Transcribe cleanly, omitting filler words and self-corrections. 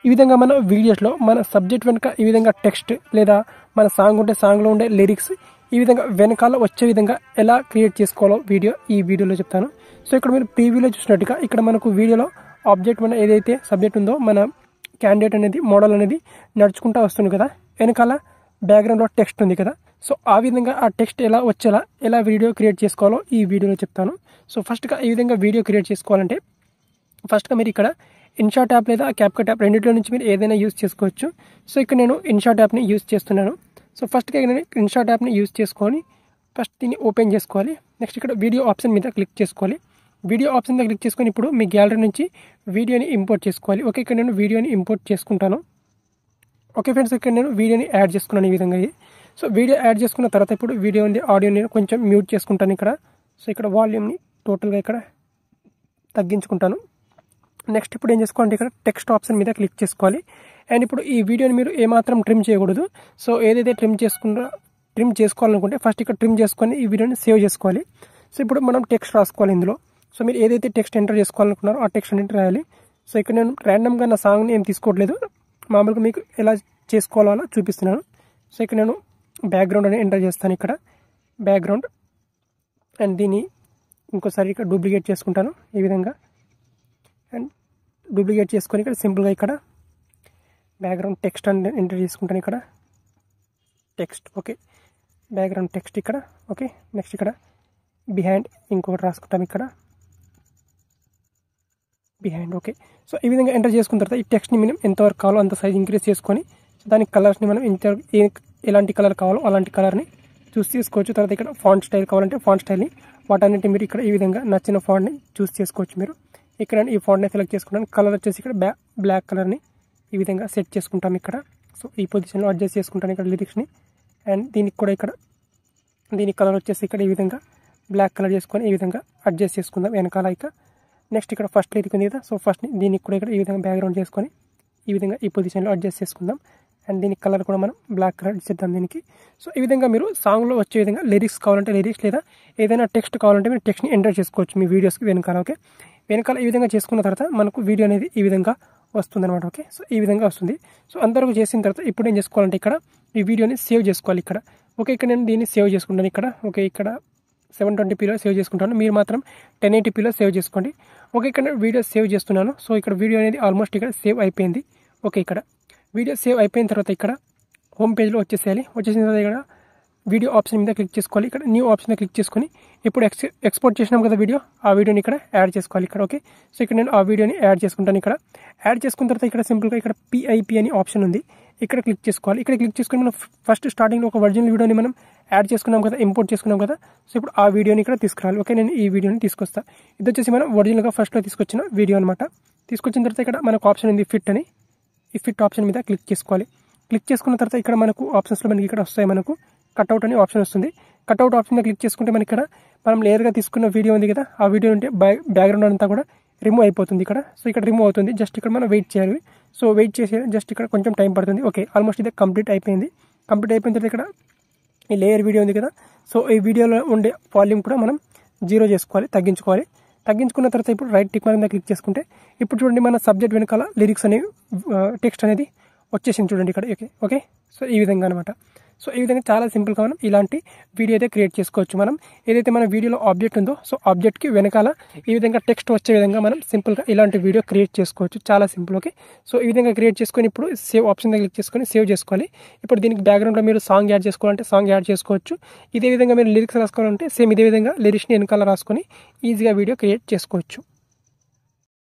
ఈ విధంగా మన వీడియోస్లో మన సబ్జెక్ట్ వెనుక ఈ విధంగా టెక్స్ట్ లేదా మన సాంగ్ ఉంటే సాంగ్లో ఉండే లిరిక్స్ ఈ విధంగా వెనకాల వచ్చే విధంగా ఎలా క్రియేట్ చేసుకోవాలో ఈ వీడియోలో చెప్తాను. సో ఇక్కడ మీరు ప్రీవ్యూలో చూసినట్టుగా ఇక్కడ మనకు వీడియోలో ఆబ్జెక్ట్ మన ఏదైతే సబ్జెక్ట్ ఉందో మన క్యాండిడేట్ అనేది మోడల్ అనేది నడుచుకుంటూ వస్తుంది కదా, వెనకాల బ్యాక్గ్రౌండ్లో టెక్స్ట్ ఉంది కదా. సో ఆ విధంగా ఆ టెక్స్ట్ ఎలా వచ్చేలా ఎలా వీడియో క్రియేట్ చేసుకోవాలో ఈ వీడియోలో చెప్తాను. సో ఫస్ట్గా ఈ విధంగా వీడియో క్రియేట్ చేసుకోవాలంటే ఫస్ట్గా మీరు ఇక్కడ ఇన్షాట్ యాప్ లేదా క్యాప్కట్ యాప్ రెండింటిలో నుంచి మీరు ఏదైనా యూజ్ చేసుకోవచ్చు. సో ఇక్కడ నేను ఇన్షాట్ యాప్ని యూజ్ చేస్తున్నాను. సో ఫస్ట్గా నేను ఇన్షాట్ యాప్ని యూజ్ చేసుకొని ఫస్ట్ దీన్ని ఓపెన్ చేసుకోవాలి. నెక్స్ట్ ఇక్కడ వీడియో ఆప్షన్ మీద క్లిక్ చేసుకోవాలి. వీడియో ఆప్షన్ మీద క్లిక్ చేసుకొని ఇప్పుడు మీ గ్యాలరీ నుంచి వీడియోని ఇంపోర్ట్ చేసుకోవాలి. ఓకే, ఇక్కడ నేను వీడియోని ఇంపోర్ట్ చేసుకుంటాను. ఓకే ఫ్రెండ్స్, ఇక్కడ నేను వీడియోని యాడ్ చేసుకున్నాను ఈ విధంగా. సో వీడియో యాడ్ చేసుకున్న తర్వాత ఇప్పుడు వీడియో ఉంది ఆడియోని కొంచెం మ్యూట్ చేసుకుంటాను ఇక్కడ. సో ఇక్కడ వాల్యూమ్ని టోటల్గా ఇక్కడ తగ్గించుకుంటాను. నెక్స్ట్ ఇప్పుడు ఏం చేసుకోవాలంటే ఇక్కడ టెక్స్ట్ ఆప్షన్ మీద క్లిక్ చేసుకోవాలి. అండ్ ఇప్పుడు ఈ వీడియోని మీరు ఏమాత్రం ట్రిమ్ చేయకూడదు. సో ఏదైతే ట్రిమ్ చేసుకోవాలనుకుంటే ఫస్ట్ ఇక్కడ ట్రిమ్ చేసుకొని ఈ వీడియోని సేవ్ చేసుకోవాలి. సో ఇప్పుడు మనం టెక్స్ట్ రాసుకోవాలి ఇందులో. సో మీరు ఏదైతే టెక్స్ట్ ఎంటర్ చేసుకోవాలనుకున్నారో ఆ టెక్స్ట్ అనేది రాయాలి. సో ఇక్కడ నేను ర్యాండమ్గా నా సాంగ్ని ఏం తీసుకోవట్లేదు, మామూలుగా మీకు ఎలా చేసుకోవాలో అలా చూపిస్తున్నాను. సో ఇక్కడ నేను బ్యాక్గ్రౌండ్ అని ఎంటర్ చేస్తాను ఇక్కడ బ్యాక్గ్రౌండ్. అండ్ దీన్ని ఇంకోసారి ఇక్కడ డూప్లికేట్ చేసుకుంటాను ఈ విధంగా. అండ్ డూప్లికేట్ చేసుకొని ఇక్కడ సింపుల్గా ఇక్కడ బ్యాక్గ్రౌండ్ టెక్స్ట్ అని ఎంటర్ చేసుకుంటాను ఇక్కడ టెక్స్ట్. ఓకే, బ్యాక్గ్రౌండ్ టెక్స్ట్ ఇక్కడ. ఓకే, నెక్స్ట్ ఇక్కడ బిహైండ్ ఇంకొకటి రాసుకుంటాం ఇక్కడ బిహైండ్. ఓకే, సో ఈ విధంగా ఎంటర్ చేసుకున్న తర్వాత ఈ టెక్స్ట్ని మనం ఎంతవరకు కావాలో అంత సైజ్ ఇంక్రీజ్ చేసుకొని దానికి కలర్స్ని మనం ఎలాంటి కలర్ కావాలో అలాంటి కలర్ని చూస్ చేసుకోవచ్చు. తర్వాత ఇక్కడ ఫాంట్ స్టైల్ కావాలంటే ఫాంట్ స్టైల్ని వాటన్నిటి మీరు ఇక్కడ ఈ విధంగా నచ్చిన ఫాంట్ని చూస్ చేసుకోవచ్చు. మీరు ఇక్కడ ఈ ఫాంట్ని సెలెక్ట్ చేసుకుంటాను. కలర్ వచ్చేసి ఇక్కడ బ్లాక్ కలర్ని ఈ విధంగా సెట్ చేసుకుంటాం ఇక్కడ. సో ఈ పొజిషన్లో అడ్జస్ట్ చేసుకుంటాను ఇక్కడ లిరిక్స్ని. అండ్ దీనికి కూడా ఇక్కడ దీని కలర్ వచ్చేసి ఇక్కడ ఈ విధంగా బ్లాక్ కలర్ చేసుకొని ఈ విధంగా అడ్జస్ట్ చేసుకుందాం వెనకాల. ఇక నెక్స్ట్ ఇక్కడ ఫస్ట్ లిరిక్ ఉంది కదా, సో ఫస్ట్ దీనికి కూడా ఇక్కడ ఈ విధంగా బ్యాక్గ్రౌండ్ చేసుకొని ఈ విధంగా ఈ పొజిషన్లో అడ్జస్ట్ చేసుకుందాం. అండ్ దీని కలర్ కూడా మనం బ్లాక్ కలర్ ఇచ్చేద్దాం దీనికి. సో ఈ విధంగా మీరు సాంగ్లో వచ్చే విధంగా లిరిక్స్ కావాలంటే లిరిక్స్ లేదా ఏదైనా టెక్స్ట్ కావాలంటే మీరు టెక్స్ట్ని ఎంటర్ చేసుకోవచ్చు మీ వీడియోస్కి వెనకాల. ఓకే, వెనకాల ఈ విధంగా చేసుకున్న తర్వాత మనకు వీడియో అనేది ఈ విధంగా వస్తుంది అనమాట. ఓకే, సో ఈ విధంగా వస్తుంది. సో అంతవరకు చేసిన తర్వాత ఇప్పుడు ఏం చేసుకోవాలంటే ఇక్కడ ఈ వీడియోని సేవ్ చేసుకోవాలి ఇక్కడ. ఓకే, ఇక్కడ నేను దీన్ని సేవ్ చేసుకుంటాను ఇక్కడ. ఓకే, ఇక్కడ 720pలో సేవ్ చేసుకుంటాను, మీరు మాత్రం 1080pలో సేవ్ చేసుకోండి. ఓకే, ఇక్కడ వీడియో సేవ్ చేస్తున్నాను. సో ఇక్కడ వీడియో అనేది ఆల్మోస్ట్ ఇక్కడ సేవ్ అయిపోయింది. ఓకే, ఇక్కడ వీడియో సేవ్ అయిపోయిన తర్వాత ఇక్కడ హోమ్ పేజ్లో వచ్చేసేయాలి. వచ్చేసిన తర్వాత ఇక్కడ వీడియో ఆప్షన్ మీద క్లిక్ చేసుకోవాలి. ఇక్కడ న్యూ ఆప్షన్ మీద క్లిక్ చేసుకొని ఇప్పుడు ఎక్స్పోర్ట్ చేసినాం కదా వీడియో, ఆ వీడియోని ఇక్కడ యాడ్ చేసుకోవాలి ఇక్కడ. ఓకే, సో ఇక్కడ నేను ఆ వీడియోని యాడ్ చేసుకుంటాను ఇక్కడ. యాడ్ చేసుకున్న తర్వాత ఇక్కడ సింపుల్గా ఇక్కడ పిఐపి అని ఆప్షన్ ఉంది, ఇక్కడ క్లిక్ చేసుకోవాలి. ఇక్కడ క్లిక్ చేసుకొని మనం ఫస్ట్ స్టార్టింగ్లో ఒక ఒరిజినల్ వీడియోని మనం యాడ్ చేసుకున్నాం కదా, ఇంపోర్ట్ చేసుకున్నాం కదా. సో ఇప్పుడు ఆ వీడియోని ఇక్కడ తీసుకురావాలి. ఓకే, నేను ఈ వీడియోని తీసుకొస్తాను. ఇది వచ్చేసి మనం ఒరిజినల్గా ఫస్ట్లో తీసుకొచ్చిన వీడియో అనమాట. తీసుకొచ్చిన తర్వాత ఇక్కడ మనకు ఆప్షన్ ఉంది ఫిట్ అని, ఈ ఫిట్ ఆప్షన్ మీద క్లిక్ చేసుకోవాలి. క్లిక్ చేసుకున్న తర్వాత ఇక్కడ మనకు ఆప్షన్స్లో మనకి ఇక్కడ వస్తాయి, మనకు కట్అవుట్ అని ఆప్షన్ వస్తుంది. కట్అవుట్ ఆప్షన్ మీద క్లిక్ చేసుకుంటే మనకి ఇక్కడ మనం లేయర్గా తీసుకున్న వీడియో ఉంది కదా, ఆ వీడియో ఉంటే బ్యాక్గ్రౌండ్ అంతా కూడా రిమూవ్ అయిపోతుంది ఇక్కడ. సో ఇక్కడ రిమూవ్ అవుతుంది, జస్ట్ ఇక్కడ మనం వెయిట్ చేయాలి. సో వెయిట్ చేసి జస్ట్ ఇక్కడ కొంచెం టైం పడుతుంది. ఓకే, ఆల్మోస్ట్ ఇది కంప్లీట్ అయిపోయింది. కంప్లీట్ అయిపోయిన తర్వాత ఇక్కడ ఈ లేయర్ వీడియో ఉంది కదా, సో ఈ వీడియోలో ఉండే వాల్యూమ్ కూడా మనం 0 చేసుకోవాలి, తగ్గించుకోవాలి. తగ్గించుకున్న తర్వాత ఇప్పుడు రైట్ టిక్ మార్క్ మీద క్లిక్ చేసుకుంటే ఇప్పుడు చూడండి మన సబ్జెక్ట్ వెనకాల లిరిక్స్ అనేవి టెక్స్ట్ అనేది వచ్చేసింది చూడండి ఇక్కడ. ఓకే, ఓకే, సో ఈ విధంగా అనమాట. సో ఈ విధంగా చాలా సింపుల్గా మనం ఇలాంటి వీడియో అయితే క్రియేట్ చేసుకోవచ్చు. మనం ఏదైతే మన వీడియోలో ఆబ్జెక్ట్ ఉందో సో ఆబ్జెక్ట్కి వెనకాల ఈ విధంగా టెక్స్ట్ వచ్చే విధంగా మనం సింపుల్గా ఇలాంటి వీడియో క్రియేట్ చేసుకోవచ్చు, చాలా సింపుల్. ఓకే, సో ఈ విధంగా క్రియేట్ చేసుకొని ఇప్పుడు సేవ్ ఆప్షన్ దగ్గర క్లిక్ చేసుకొని సేవ్ చేసుకోవాలి. ఇప్పుడు దీనికి బ్యాక్గ్రౌండ్లో మీరు సాంగ్ యాడ్ చేసుకోవాలంటే సాంగ్ యాడ్ చేసుకోవచ్చు. ఇదే విధంగా మీరు లిరిక్స్ రాసుకోవాలంటే సేమ్ ఇదే విధంగా లిరిక్స్ని వెనకాల రాసుకొని ఈజీగా వీడియో క్రియేట్ చేసుకోవచ్చు.